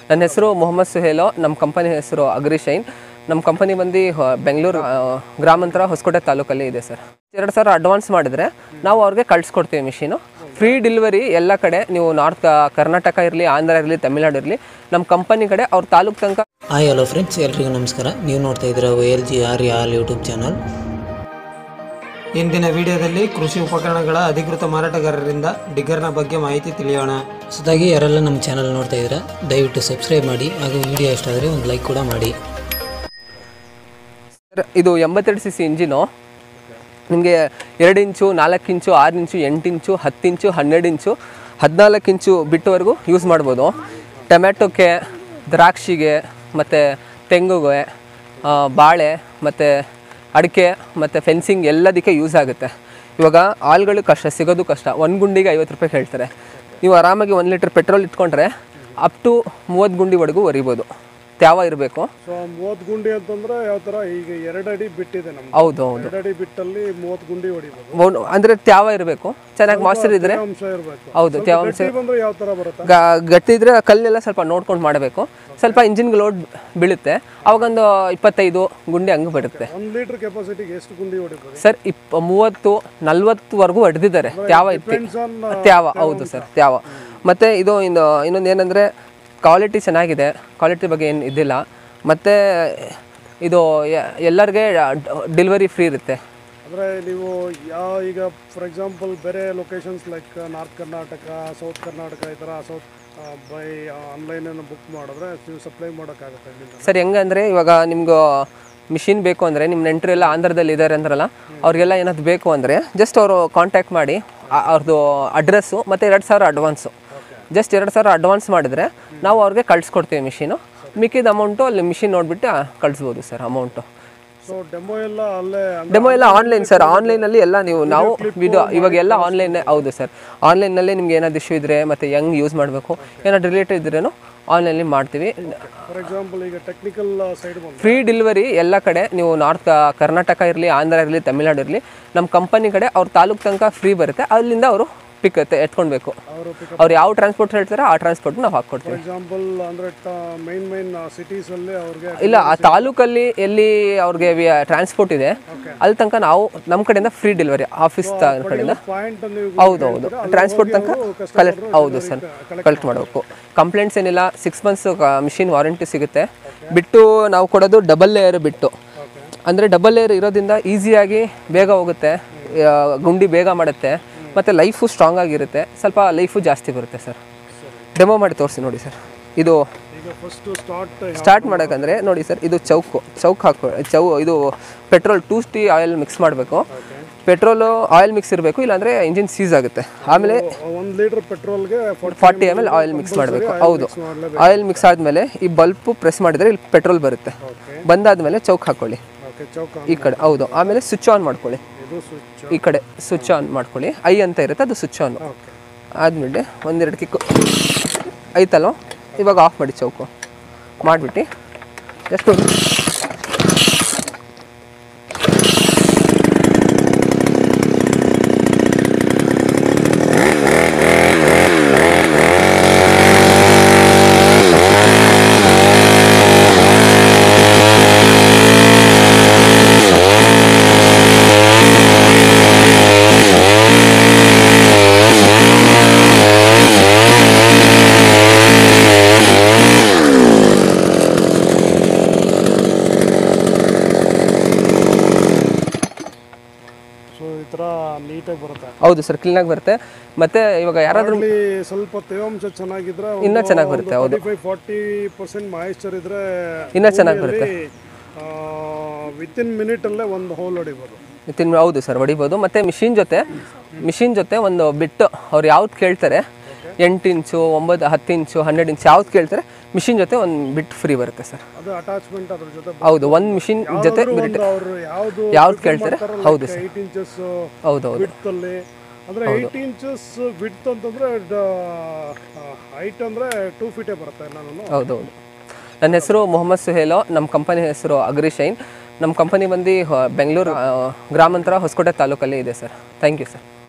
ನನ್ನ ಹೆಸರು ಮೊಹಮ್ಮದ್ ಸುಹೇಲ್, ನಮ್ಮ ಕಂಪನಿ ಹೆಸರು ಅಗ್ರಿಶೈನ್. ನಮ್ಮ ಕಂಪನಿ ಬಂದು ಬೆಂಗಳೂರು ಗ್ರಾಮಾಂತರ ಹೊಸಕೋಟೆ ತಾಲೂಕಲ್ಲಿ ಇದೆ ಸರ್. 2,000 ಅಡ್ವಾನ್ಸ್ ಮಾಡಿದರೆ ನಾವು ಅವ್ರಿಗೆ ಕಳಿಸ್ಕೊಡ್ತೀವಿ ಮಿಷಿನು. ಫ್ರೀ ಡೆಲಿವರಿ ಎಲ್ಲ ಕಡೆ, ನೀವು ನಾರ್ತ್ ಕರ್ನಾಟಕ ಇರಲಿ, ಆಂಧ್ರ ಇರಲಿ, ತಮಿಳ್ನಾಡು ಇರಲಿ, ನಮ್ಮ ಕಂಪನಿ ಕಡೆ ಅವ್ರ ತಾಲೂಕು ತನಕ. ಹಾಯ್ ಹಲೋ ಫ್ರೆಂಡ್ಸ್, ಎಲ್ರಿಗೂ ನಮಸ್ಕಾರ. ನೀವು ನೋಡ್ತಾ ಇದ್ದೀರಾ YLG ಆರ್ಯ ಯೂಟ್ಯೂಬ್ ಚಾನಲ್. ಇಂದಿನ ವಿಡಿಯೋದಲ್ಲಿ ಕೃಷಿ ಉಪಕರಣಗಳ ಅಧಿಕೃತ ಮಾರಾಟಗಾರರಿಂದ ಡಿಗ್ಗರ್ನ ಬಗ್ಗೆ ಮಾಹಿತಿ ತಿಳಿಯೋಣ. ಹೊಸದಾಗಿ ಯಾರೆಲ್ಲ ನಮ್ಮ ಚಾನಲ್ ನೋಡ್ತಾ ಇದ್ದೀರಾ ದಯವಿಟ್ಟು ಸಬ್ಸ್ಕ್ರೈಬ್ ಮಾಡಿ, ಹಾಗೂ ವಿಡಿಯೋ ಇಷ್ಟ ಆದರೆ ಒಂದು ಲೈಕ್ ಕೂಡ ಮಾಡಿ. ಇದು 82cc ಇಂಜಿನು. ನಿಮಗೆ 2 ಇಂಚು, 4 ಇಂಚು, 6 ಇಂಚು, 8 ಇಂಚು, 10 ಇಂಚು, 12 ಇಂಚು, 14 ಇಂಚು ಬಿಟ್ಟವರೆಗೂ ಯೂಸ್ ಮಾಡ್ಬೋದು. ಟೊಮ್ಯಾಟೋಕ್ಕೆ, ದ್ರಾಕ್ಷಿಗೆ, ಮತ್ತು ತೆಂಗುಗೆ, ಬಾಳೆ ಮತ್ತು ಅಡಿಕೆ ಮತ್ತು ಫೆನ್ಸಿಂಗ್ ಎಲ್ಲದಕ್ಕೆ ಯೂಸ್ ಆಗುತ್ತೆ. ಇವಾಗ ಆಳುಗಳು ಸಿಗೋದು ಕಷ್ಟ. 1 ಗುಂಡಿಗೆ 50 ರೂಪಾಯಿ ಹೇಳ್ತಾರೆ. ನೀವು ಆರಾಮಾಗಿ 1 ಲೀಟ್ರ್ ಪೆಟ್ರೋಲ್ ಇಟ್ಕೊಂಡ್ರೆ ಅಪ್ ಟು 30 ಗುಂಡಿವರೆಗೂ ಹೊರಿಬೋದು. ತ್ಯಾವ ಇರಬೇಕು. ಸೊ 30 ಗುಂಡಿ ಅಂತಂದ್ರೆ ಯಾವ ಥರ, ಈಗ 2 ಅಡಿ ಬಿಟ್ಟಿದೆ ನಮ್ಗೆ. ಹೌದು ಹೌದು, 2 ಅಡಿ ಬಿಟ್ಟಲ್ಲಿ 30 ಗುಂಡಿ ಹೊಡಿಬೋದು. ಅಂದರೆ ತ್ಯಾವ ಇರಬೇಕು, ಚೆನ್ನಾಗಿ ಮಾಯ್ಚರ್ ಇದ್ದರೆ. ಹೌದು, ತೇವಾಂಶ ಬಂದ್ರೆ ಯಾವ ಥರ ಬರುತ್ತೆ? ಗಟ್ಟಿ ಇದ್ರೆ ಕಲ್ಲೆಲ್ಲ ಸ್ವಲ್ಪ ನೋಡ್ಕೊಂಡು ಮಾಡಬೇಕು. ಸ್ವಲ್ಪ ಇಂಜಿನ್ಗೆ ಲೋಡ್ ಬೀಳುತ್ತೆ, ಅವಾಗೊಂದು 25 ಗುಂಡಿ ಹಂಗೆ ಬರುತ್ತೆ. 1 ಲೀಟರ್ ಕೆಪಾಸಿಟಿಗೆ ಎಷ್ಟು ಗುಂಡಿ ಹೊಡಿಬೋದು ಸರ್? 30-40ವರೆಗೂ ಹೊಡೆದಿದ್ದಾರೆ. ತ್ಯಾವ ಇತ್ತು, ತ್ಯಾವ. ಹೌದು ಸರ್, ತ್ಯಾವ. ಮತ್ತು ಇದು ಇನ್ನೊಂದು ಏನಂದರೆ ಕ್ವಾಲಿಟಿ ಚೆನ್ನಾಗಿದೆ, ಕ್ವಾಲಿಟಿ ಬಗ್ಗೆ ಏನು ಇದಿಲ್ಲ. ಮತ್ತು ಇದು ಎಲ್ಲರಿಗೆ ಡೆಲಿವರಿ ಫ್ರೀ ಇರುತ್ತೆ. ಅಂದರೆ ನೀವು ಈಗ ಫಾರ್ ಎಕ್ಸಾಂಪಲ್ ಬೇರೆ locations like north Karnataka, south Karnataka, ಈ ಥರ ಬೈ ಆನ್ಲೈನನ್ನು ಬುಕ್ ಮಾಡಿದ್ರೆ ನೀವು ಸಪ್ಲೈ ಮಾಡೋಕ್ಕಾಗುತ್ತೆ ಸರ್? ಹೆಂಗಂದರೆ ಇವಾಗ ನಿಮ್ಗೆ ಮಿಷಿನ್ ಬೇಕು ಅಂದರೆ, ನಿಮ್ಮ ನೆಂಟರು ಎಲ್ಲ ಆಂಧ್ರದಲ್ಲಿ ಇದ್ದಾರೆ ಅಂದ್ರಲ್ಲ, ಅವ್ರಿಗೆಲ್ಲ ಏನಾದ್ರು ಬೇಕು ಅಂದರೆ ಜಸ್ಟ್ ಅವರು ಕಾಂಟ್ಯಾಕ್ಟ್ ಮಾಡಿ ಅವ್ರದ್ದು ಅಡ್ರೆಸ್ಸು ಮತ್ತು 2,000 ಅಡ್ವಾನ್ಸು. ಜಸ್ಟ್ 2,000 ಅಡ್ವಾನ್ಸ್ ಮಾಡಿದರೆ ನಾವು ಅವ್ರಿಗೆ ಕಳಿಸ್ಕೊಡ್ತೀವಿ ಮಿಷಿನು. ಮಿಕ್ಕಿದ ಅಮೌಂಟು ಅಲ್ಲಿ ಮಿಷಿನ್ ನೋಡಿಬಿಟ್ಟು ಕಳಿಸ್ಬೋದು ಸರ್ ಅಮೌಂಟು. ಸೊ ಡೆಮೋ ಎಲ್ಲ ಅಲ್ಲೇ? ಡೆಮೋ ಎಲ್ಲ ಆನ್ಲೈನ್ ಸರ್. ಆನ್ಲೈನಲ್ಲಿ ಎಲ್ಲ ನಾವು ವಿಡಿಯೋ ಇವಾಗ ಎಲ್ಲ ಆನ್ಲೈನೇ. ಹೌದು ಸರ್, ಆನ್ಲೈನಲ್ಲೇ ನಿಮ್ಗೆ ಏನಾದ್ರು ಇಶ್ಯೂ ಇದ್ದರೆ ಮತ್ತು ಹೆಂಗೆ ಯೂಸ್ ಮಾಡಬೇಕು ಏನಾದ್ರು ರಿಲೇಟೆಡ್ ಇದ್ರೇನು ಆನ್ಲೈನಲ್ಲಿ ಮಾಡ್ತೀವಿ. ಫಾರ್ ಎಕ್ಸಾಂಪಲ್ ಈಗ ಟೆಕ್ನಿಕಲ್ ಸೈಡ್ ಫ್ರೀ ಡೆಲಿವರಿ ಎಲ್ಲ ಕಡೆ, ನೀವು ನಾರ್ತ್ ಕರ್ನಾಟಕ ಇರಲಿ, ಆಂಧ್ರ ಇರಲಿ, ತಮಿಳ್ನಾಡು ಇರಲಿ, ನಮ್ಮ ಕಂಪನಿ ಕಡೆ ಅವ್ರ ತಾಲೂಕು ತನಕ ಫ್ರೀ ಬರುತ್ತೆ. ಅಲ್ಲಿಂದ ಅವರು ಎತ್ಕೊಳ್ಬೇಕು. ಅವ್ರು ಯಾವ ಟ್ರಾನ್ಸ್ಪೋರ್ಟ್ ಹೇಳ್ತಾರೆ ಆ ಟ್ರಾನ್ಸ್ಪೋರ್ಟ್ ನಾವು ಹಾಕ್ಕೊಡ್ತೀವಿ. ಎಕ್ಸಾಂಪಲ್ ಅಂದರೆ ಮೈನ್ ಸಿಟೀಸ್ ಅಲ್ಲಿ ಅವ್ರಿಗೆ ಇಲ್ಲ, ಆ ತಾಲೂಕಲ್ಲಿ ಎಲ್ಲಿ ಅವ್ರಿಗೆ ಟ್ರಾನ್ಸ್ಪೋರ್ಟ್ ಇದೆ ಅಲ್ಲಿ ತನಕ ನಾವು ನಮ್ಮ ಕಡೆಯಿಂದ ಫ್ರೀ ಡೆಲಿವರಿ ಆಫೀಸ್ ಕಡೆಯಿಂದ. ಹೌದು ಹೌದು, ಟ್ರಾನ್ಸ್ಪೋರ್ಟ್ ತನಕ ಕಲೆಕ್ಟ್. ಹೌದು ಸರ್, ಕಲೆಕ್ಟ್ ಮಾಡಬೇಕು. ಕಂಪ್ಲೇಂಟ್ಸ್ ಏನಿಲ್ಲ. 6 ಮಂತ್ಸ್ ಮಿಷಿನ್ ವಾರಂಟಿ ಸಿಗುತ್ತೆ. ಬಿಟ್ಟು ನಾವು ಕೊಡೋದು ಡಬಲ್ ಲೇಯರ್ ಬಿಟ್ಟು. ಅಂದರೆ ಡಬಲ್ ಲೇಯರ್ ಇರೋದ್ರಿಂದ ಈಸಿಯಾಗಿ ಬೇಗ ಹೋಗುತ್ತೆ, ಗುಂಡಿ ಬೇಗ ಮಾಡುತ್ತೆ, ಮತ್ತು ಲೈಫು ಸ್ಟ್ರಾಂಗ್ ಆಗಿರುತ್ತೆ. ಸ್ವಲ್ಪ ಲೈಫು ಜಾಸ್ತಿ ಬರುತ್ತೆ ಸರ್. ಡೆಮೋ ಮಾಡಿ ತೋರಿಸಿ ನೋಡಿ ಸರ್. ಇದು ಸ್ಟಾರ್ಟ್ ಮಾಡೋಕ್ಕಂದ್ರೆ ನೋಡಿ ಸರ್, ಇದು ಚೌಕ್ ಇದು ಪೆಟ್ರೋಲ್ 2T ಆಯಿಲ್ ಮಿಕ್ಸ್ ಮಾಡಬೇಕು. ಪೆಟ್ರೋಲು ಆಯಿಲ್ ಮಿಕ್ಸ್ ಇರಬೇಕು, ಇಲ್ಲಾಂದರೆ ಇಂಜಿನ್ ಸೀಸ್ ಆಗುತ್ತೆ. ಆಮೇಲೆ 1 ಲೀಟರ್ ಪೆಟ್ರೋಲ್ಗೆ 40 ml ಆಯಿಲ್ ಮಿಕ್ಸ್ ಮಾಡಬೇಕು. ಹೌದು, ಆಯಿಲ್ ಮಿಕ್ಸ್ ಆದಮೇಲೆ ಈ ಬಲ್ಪು ಪ್ರೆಸ್ ಮಾಡಿದರೆ ಇಲ್ಲಿ ಪೆಟ್ರೋಲ್ ಬರುತ್ತೆ. ಬಂದಾದಮೇಲೆ ಚೌಕ್ ಹಾಕ್ಕೊಳ್ಳಿ ಈ ಕಡೆ. ಹೌದು, ಆಮೇಲೆ ಸ್ವಿಚ್ ಆನ್ ಮಾಡ್ಕೊಳ್ಳಿ. ಈ ಕಡೆ ಸ್ವಿಚ್ ಆನ್ ಮಾಡ್ಕೊಳ್ಳಿ. ಐ ಅಂತ ಇರುತ್ತೆ, ಅದು ಸ್ವಿಚ್ ಆನ್ ಆದಮೇಲೆ 1-2 ಕಿಕ್ಕು ಐತಲ್ಲೋ, ಇವಾಗ ಆಫ್ ಮಾಡಿ ಚೌಕು ಮಾಡಿಬಿಟ್ಟು ಎಷ್ಟು ನೀಟಾಗಿ ಬರುತ್ತೆ. ಹೌದು ಸರ್, ಕ್ಲೀನಾಗಿ ಬರುತ್ತೆ. ಮತ್ತೆ ಇವಾಗ ಯಾರಾದ್ರೂ ಸ್ವಲ್ಪ ತೇವಾಂಶ ಚೆನ್ನಾಗಿದ್ರೆ ಇನ್ನೂ ಚೆನ್ನಾಗಿ ಬರುತ್ತೆ. ಹೌದು, 35-40% ಮಾಯಿಶ್ಚರ್ ಇದ್ರೆ ಇನ್ನೂ ಚೆನ್ನಾಗಿ ಬರುತ್ತೆ. ವಿತಿನ್ ಮಿನಿಟ್ ಅಲ್ಲೇ ಒಂದು ಹೋಲ್ ಹೊಡಿಬೋದು. ಹೌದು ಸರ್, ಹೊಡಿಬೋದು. ಮತ್ತು ಮಿಷಿನ್ ಜೊತೆ ಒಂದು ಬಿಟ್ಟು ಅವ್ರು ಯಾವ್ದು ಕೇಳ್ತಾರೆ, 8 ಇಂಚು, 9, 10 ಇಂಚು, 12 ಇಂಚು ಯಾವ್ದು ಕೇಳ್ತಾರೆ, ಮಿಷಿನ್ ಜೊತೆ ಒಂದು ಬಿಟ್ ಫ್ರೀ ಬರುತ್ತೆ ಸರ್. ಅದು ಅಟ್ಯಾಚ್ಮೆಂಟ್ ಅದ್ರ ಜೊತೆ. ಹೌದು, ಒಂದು ಮಿಷಿನ್ ಜೊತೆ ಯಾವ್ದು ಕೇಳ್ತಾರೆ. ಹೌದು ಸರ್, 8 ಇಂಚಸ್ ಹೌದು ವಿಡ್ತ್ ಅಲ್ಲಿ. ಅಂದ್ರೆ 8 ಇಂಚಸ್ ವಿಡ್ತ್ ಅಂತಂದ್ರೆ ಹೈಟ್ ಅಂದ್ರೆ 2 ಫೀಟೇ ಬರುತ್ತೆ ನಾನು. ಹೌದು ಹೌದು. ನನ್ನ ಹೆಸರು ಮೊಹಮ್ಮದ್ ಸುಹೇಲ್, ನಮ್ಮ ಕಂಪನಿ ಹೆಸರು ಅಗ್ರಿಶೈನ್. ನಮ್ಮ ಕಂಪನಿ ಬಂದು ಬೆಂಗಳೂರು ಗ್ರಾಮಾಂತರ ಹೊಸಕೋಟೆ ತಾಲೂಕಲ್ಲಿ ಇದೆ ಸರ್. Thank you sir.